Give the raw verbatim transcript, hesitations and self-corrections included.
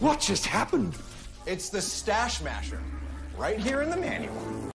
What just happened? It's the Stash Masher, right here in the manual.